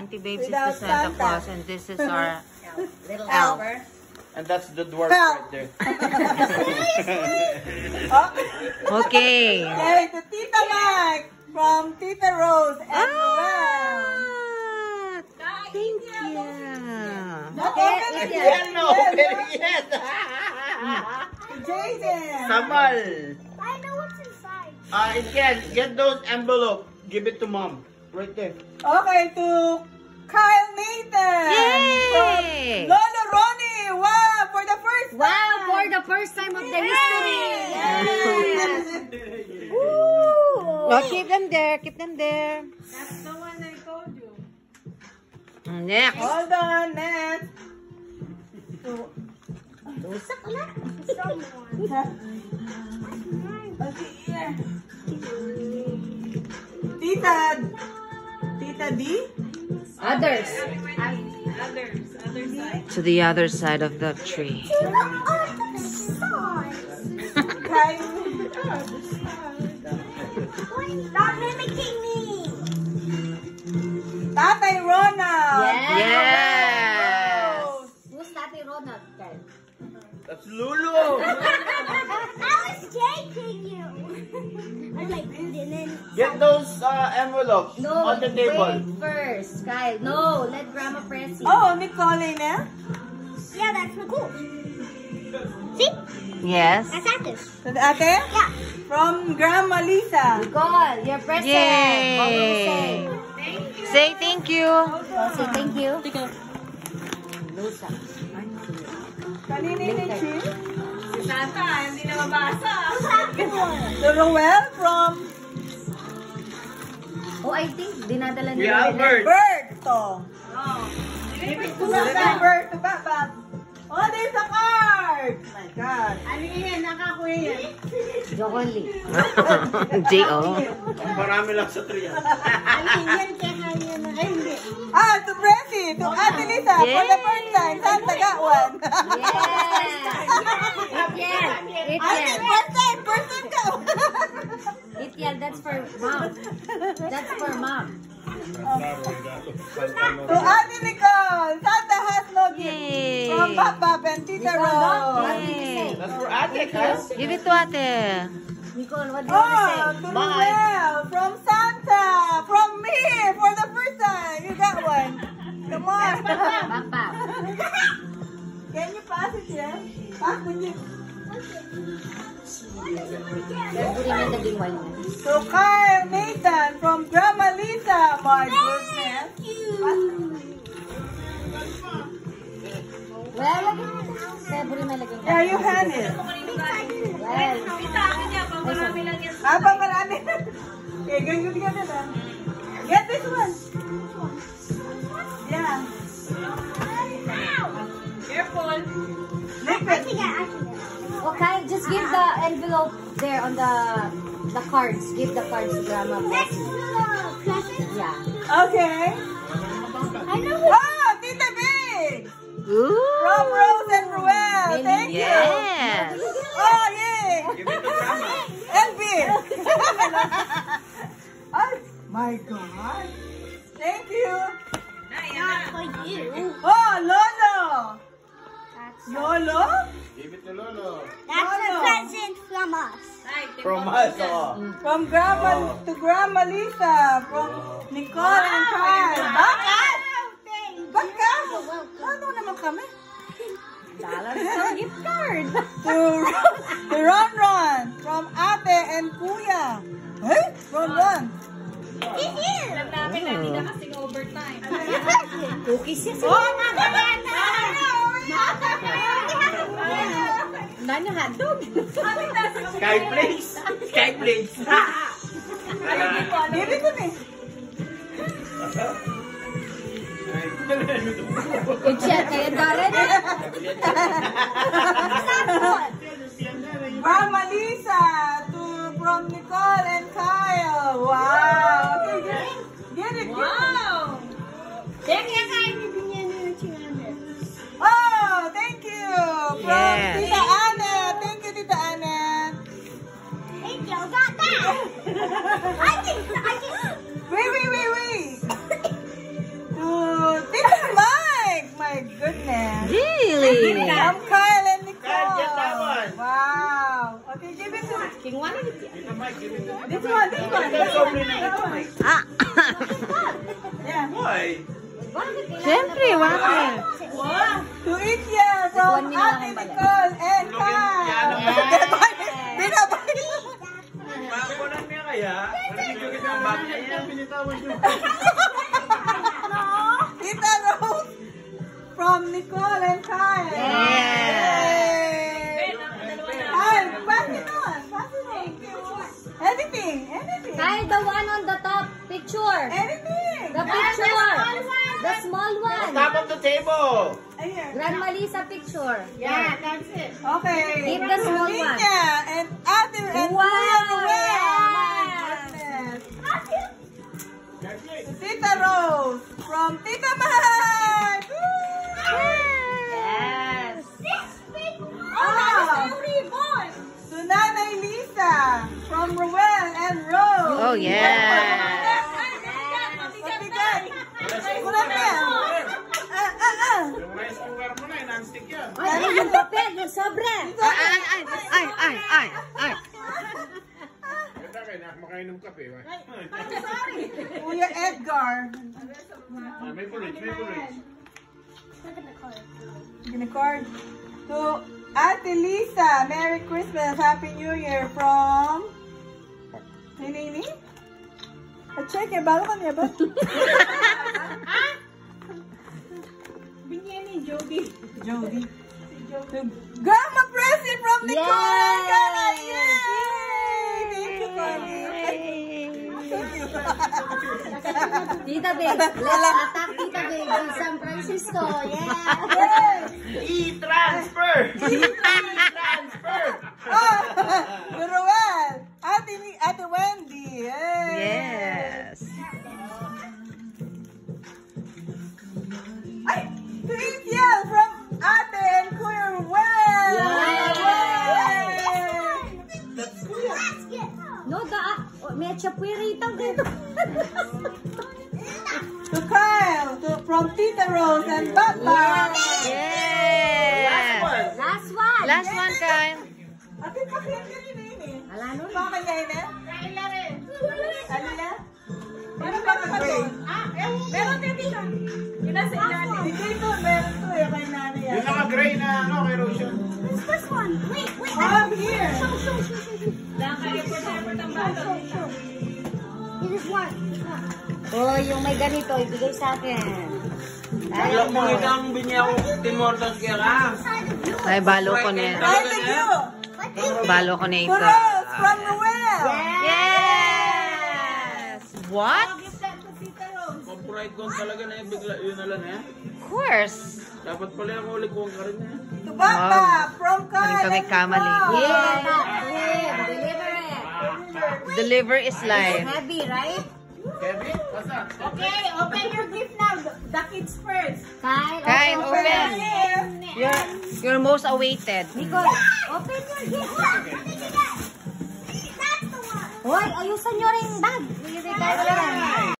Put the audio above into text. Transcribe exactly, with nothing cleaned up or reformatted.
Auntie Babes is the Without Santa, Santa. Claus, and this is our Little elf. helper. And that's the dwarf Help. right there. Oh. Okay. Okay, to Tita Mike from Tita Rose and Ah, thank you. Okay, Itiel. Yeah, no, pero yes. Jason. Samal. I know what's inside. Uh, Itiel, get those envelope. Give it to mom. Right there. Okay, to Kyle Nathan. Yay! From Lolo Ronnie. Wow, for the first time. Wow, for the first time of the history. Yes. Oh, keep them there. Keep them there. That's the one I told you. Next. Hold on, next. Dosa ka na. Okay, here. Tita, Tita D? Others. To the other side of the tree. Kyle. Stop mimicking me. Tatay Ronald. Yes. Yes. Who's Tati Ronald? Kyle? That's Lulu. I was taking you. I like didn't. Get those uh, envelopes No, on the table. wait first. Kyle, no. Let Grandma press it. Oh, Nicole na? Yeah, that's my cool. See? Yes. That's at this. Sa ate? Yeah. From Grandma Lisa. Nicole, your present. Yay. What will you say? Say thank you. Oh, say thank you. Dosa. Kanina yung chin? Si Santa, hindi na mabasa. To Roel from Oh, I think dinadala We nila. have bird. Bird. To. Give it to From Bird to Papa. Oh, there's a card. Oh my God. Ano yan? Nakakuha yan. Jolly. J O. Marami lang sa tree. Ano yan? Kaya yan na. Ay, hindi. Ah, to Presi, to Ate Lisa, for the first time. Santa got one. Yes. Itiel. Ate, Itiel. first time, first time ka. Itiel, that's for mom. That's for mom. To Ate Nicole, Santa has no gift. Yay. From Papa and Tita Rose. Yay. That's for Ate, huh? Give it to ate. Nicole, what do you want to say? Oh, to Noel, from Santa, from me, for the first time. You got one. Come on. Papa. Can you pass it here? Pass the gift. February na naging wine na. To Kyle Nathan, from Grandma Lisa. My goodness. Well, lagyan mo. February na lagyan. Yeah, you hand it. Well, Abang marami. Okay, ganyan ganyan na lang. Get this one. Yeah. Careful. Lick I it. can get, I can get. okay, just give the envelope there on the the cards. Give the cards to Grandma. Next to the present. Yeah. Okay. I know. Oh, Tita Big. Ooh. From Rose and Ruel. Thank you. Yes. Oh, yay. Give it to Grandma. Elvin. Oh, my God. Thank you. Not for you. Oh, Lolo. That's, Lolo? Give it to Lolo. that's a Lolo. present from us. From us, oh. From Grandma to Grandma Lisa. From Nicole and Kyle. Bakit? Bakit? Ano naman kami? Dollar sa gift card. To, to Ron Ron. From Ate and Kuya. Hey? Ron Ron. It's here. Alam namin na hindi na kasing overtime. Cookies yan. Oh, Magalena! Nanya hotdog. Sky Place. Sky Place. Give it to me. Good shot kayo, Darren. Grandma Lisa to from Nicole and Kyle. Wow. Okay, get it. Get it. Wow. Thank you, guys. Thank Oh, thank you. From Yes. Tita Anna. Thank you, Tita Anna. you. Got that. I can. I can. Wait, wait, wait, wait. To Mike, give it to Tita This Mike. one, this one. That's so pretty, Tita Mike. Ah. Yeah. Why? Bakit? Siyempre, waffle. To eat here from One minute Ate lang pala. Nicole and Look at- yan Kai. ang- Binabay. Makulan niya kaya? Pinigil ang bag niya. Yan, binitawan niyo. Tita Rose from Nicole and Kai. Yes. Ay, pass it on. Pass it on. Anything, anything. Kyle, the one on the top picture. Anything. The picture. The small one. Top of the table. Ayan. Grandma Lisa picture. Yeah, that's it. Okay. Keep the small one. Nina and Ate and Wow. Kuya Yes. Noel. Tita Rose from Tita Mike. Yes. Six big ones. Oh, that's the ribbon. to Nanay Lisa from Ruel and Rose. Oh, yes. Mabigat. Wala na yan. Ah, ah, ah. Yung rice cooker mo na, non-stick yan. Ano yung papel? Yung sobre. Ay, ay, ay, ay, ay, ay, ay. Ganda kayo, nakamakain ng kape. wa? Kuya Edgar. Ah, may porridge, may porridge. Look at the color. Ginicard. To Ate Lisa, Merry Christmas, Happy New Year from Nini? Check eh, balo ka niya ba? Binyani, Jody. Jody. To Grandma Present from Nicole! Yay! Gana, yay! Thank you, Connie. Tita Babe. Let's attack Tita Babe in San Francisco. Yeah. Yes! E-transfer! E-transfer! Ah, to Ruel, Ate, Ni- Ate Wendy. Yay! Yes. Ay, to Ethel from Ate and Kuya Ruel. Basket. No, the uh, may chapuirita dito. To Kyle, to, from Tita Rose and Papa. Yes. Last one. Last one, Kyle. Ate, pakyan ka rin eh. Ala no. Baka niya rin? Kaila rin. Ano na? Ano ba ka doon? Ah, eh, meron din dito. Yun nasa ilalim. Si Tito, meron to eh, kay nanay yan. Yung naka-gray na ano, kay Roshan. What's this one? Wait, wait. Oh, here. Show, show, show, show, show. Show, show. This is one. Oh, yung may ganito, ibigay sa akin. Ay, Wala mo itang binya ko Timortos kaya ka. Ay, balo ko na. Ay, thank you. Balo ko na To ito. Rose from Noel. Yes. What? Pag-pride ko talaga na yung bigla, yun na lang eh. Of course. Dapat pala yung ulit ko ka rin eh. To Papa from Kami Kyle kami and kamali. Rose. Yeah, Babe, deliver it. Deliver is life. Heavy, right? Kevin, what's up? Okay, open your gift now. The kids first. Kyle, Kyle, open. open. You're, you're most awaited. Nicole, open your gift. That's the one. Hoy, ayusan nyo rin bag. Hindi kayo yan.